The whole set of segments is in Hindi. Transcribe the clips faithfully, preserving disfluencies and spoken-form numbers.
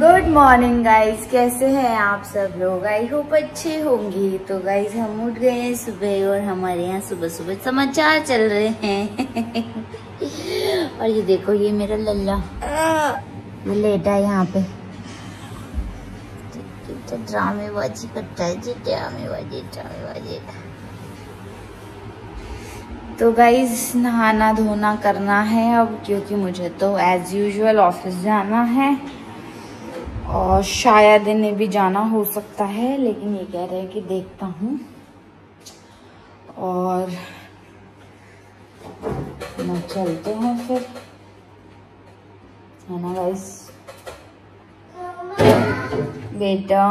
गुड मॉर्निंग गाइज, कैसे हैं आप सब लोग? आई होप अच्छे होंगे। तो गाइज हम उठ गए हैं सुबह और हमारे यहाँ सुबह सुबह समाचार चल रहे हैं। और ये देखो, ये मेरा लल्ला ये लेटा है यहाँ पे, तो ड्रामेबाजी करता है जी, ड्रामेबाजी ड्रामेबाजी। तो गाइज नहाना धोना करना है अब, क्योंकि मुझे तो एज यूजुअल ऑफिस जाना है और शायद इन्हें भी जाना हो सकता है, लेकिन ये कह रहे हैं कि देखता हूँ। और ना चलते हैं फिर, है ना गाइस? बेटा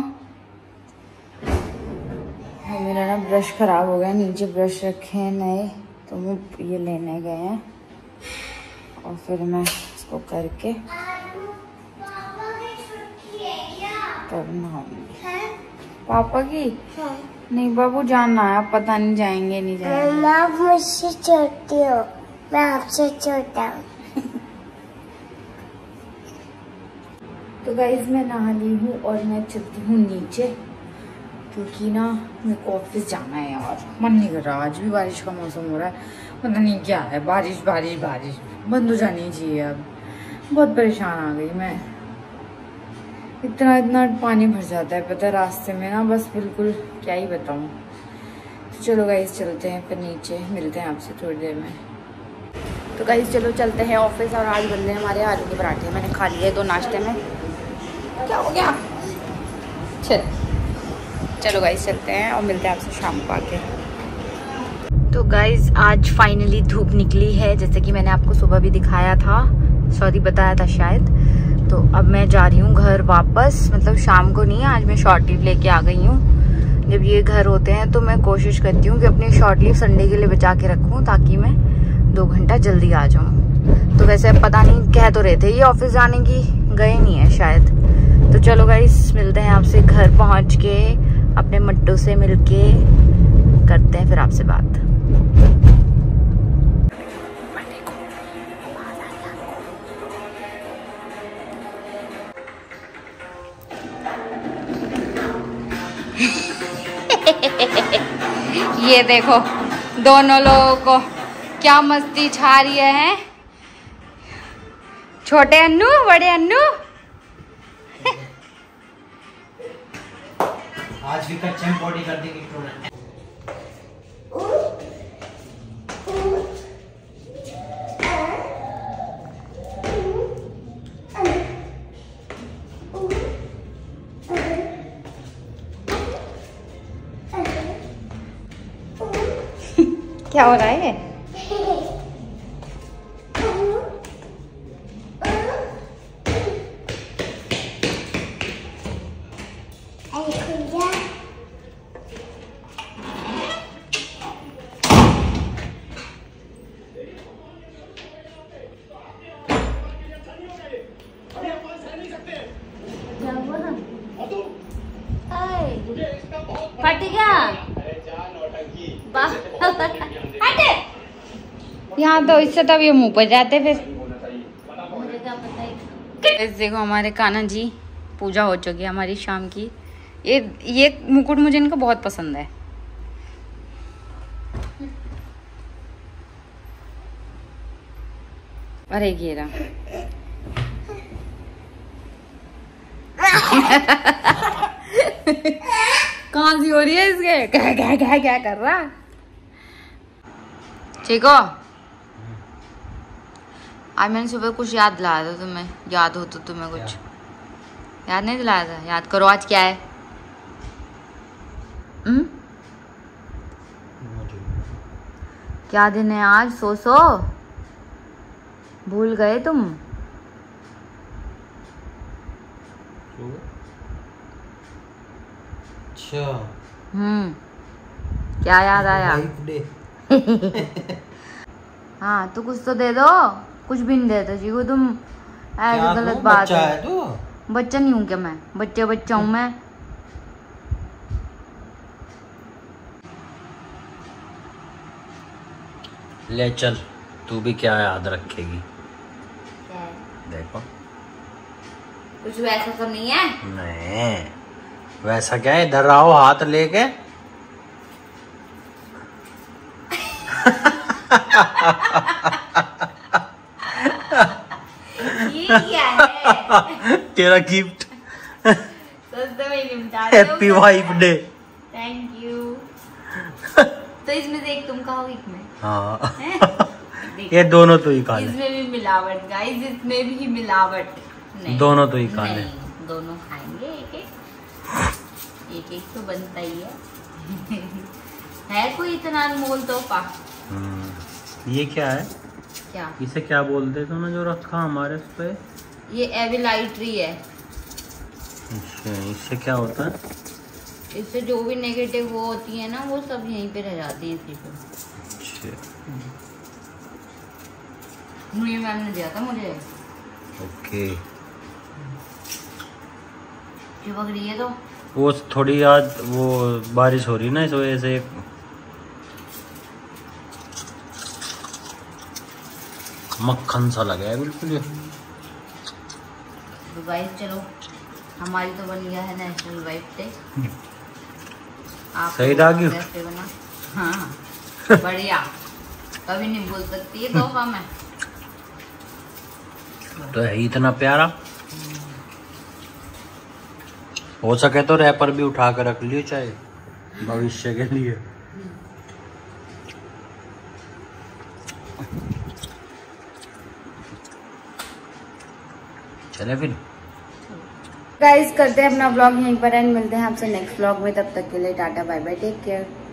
मेरा ना ब्रश खराब हो गया, नीचे ब्रश रखे हैं नए, तो मैं ये लेने गए हैं और फिर मैं इसको करके तब नहाऊंगी। पापा की? हाँ। नहीं बाबू, जाना है, अब पता नहीं जाएंगे नहीं जाएंगे। आप मुझसे छोटी हो, मैं आपसे छोटा हूँ। तो गाइज मैं नहा ली हूँ और मैं चलती हूँ नीचे, क्योंकि ना मेरे को ऑफिस जाना है यार। मन नहीं कर रहा, आज भी बारिश का मौसम हो रहा है, पता नहीं क्या है, बारिश बारिश बारिश बंद हो जानी चाहिए। अब बहुत परेशान आ गई मैं, इतना इतना पानी भर जाता है पता है रास्ते में ना, बस बिल्कुल क्या ही बताऊँ। तो चलो गाइस चलते हैं फिर नीचे, मिलते हैं आपसे थोड़ी देर में। तो गाइस चलो चलते हैं ऑफिस। और आज बन रहे हैं हमारे आलू के पराठे, मैंने खा लिए दो नाश्ते में। क्या हो गया? चल चलो गाइस चलते हैं और मिलते हैं आपसे शाम को आके। तो गाइस आज फाइनली धूप निकली है, जैसे कि मैंने आपको सुबह भी दिखाया था, सॉरी बताया था शायद। तो अब मैं जा रही हूँ घर वापस, मतलब शाम को नहीं, आज मैं शॉर्ट लीव लेके आ गई हूँ। जब ये घर होते हैं तो मैं कोशिश करती हूँ कि अपनी शॉर्ट लीव संडे के लिए बचा के रखूँ, ताकि मैं दो घंटा जल्दी आ जाऊँ। तो वैसे अब पता नहीं, कह तो रहे थे ये ऑफिस जाने की, गए नहीं है शायद। तो चलो गाइस मिलते हैं आपसे घर पहुँच के, अपने मट्टू से मिल के करते हैं फिर आपसे बात। ये देखो दोनों लोगों को क्या मस्ती छा रही है, छोटे अन्नू बड़े अन्नू। आज भी कच्चे में बॉडी कर देगी स्टूडेंट। क्या हो रहा है? फट गया यहाँ तो, इससे तब ये मुंह पर जाते फिर। मुझे क्या पता है। देखो हमारे कान्हा जी, पूजा हो चुकी है हमारी शाम की। ये ये मुकुट मुझे इनका बहुत पसंद है। अरे घेरा कहाँ सी हो रही है इसके? क्या क्या क्या क्या कर रहा? ठीक हो? आज मैंने सुबह कुछ याद दिलाया था तुम्हें, याद हो तो तुम्हें कुछ याद नहीं दिलाया था? याद करो आज क्या है। हम्म क्या दिन है आज? सो सो भूल गए तुम? अच्छा। हम्म क्या याद आया? हाँ तो कुछ तो दे दो, कुछ भी नहीं देते जी को तुम, ऐसे गलत बात है। है तो? बच्चा नहीं हूँ क्या मैं? बच्चे बच्चा हूँ मैं। ले चल, तू भी क्या याद रखेगी? क्या है? देखो कुछ वैसा तो नहीं है? नहीं, वैसा क्या है, इधर आओ हाथ लेके। ये क्या है? तेरा गिफ्ट। सस्ते में निपटा रहे हो। Happy wife day. Thank you. तो इसमें से एक तुम खाओ, एक में। हाँ। ये दोनों तो ही खा ले। इसमें भी मिलावट गाइस, इसमें भी मिलावट। नहीं, दोनों तो ही खा ले। दोनों खाएंगे एक एक एक एक तो बनता ही है। है कोई इतना अनमोल तोहफा? ये क्या है? क्या इसे क्या बोलते थे ना जो रखा हमारे पे? ये एविलाइट्री है। अच्छा, इससे क्या होता है? इससे जो भी नेगेटिव वो होती है ना, वो सब यहीं पे रह जाती है इसी पे। अच्छा, मुझे मैम ने दिया था मुझे। ओके। चिपक रही है तो वो थोड़ी आज वो बारिश हो रही ना, इस वजह से मक्खन सा लगा है बिल्कुल ये। तो गाइस चलो, हमारी तो बन गया है नेशनल वाइफ डे। आप सही रहा कि कैसे बना? हाँ बढ़िया, कभी नहीं बोल सकती है तोहफा में। तो है इतना प्यारा। हो सके तो रैपर भी उठा कर रख लियो, चाहे भविष्य के लिए। चले फिर गाइस, करते हैं अपना ब्लॉग यहीं पर एंड, मिलते हैं आपसे नेक्स्ट ब्लॉग में। तब तक के लिए tata bye bye, take care.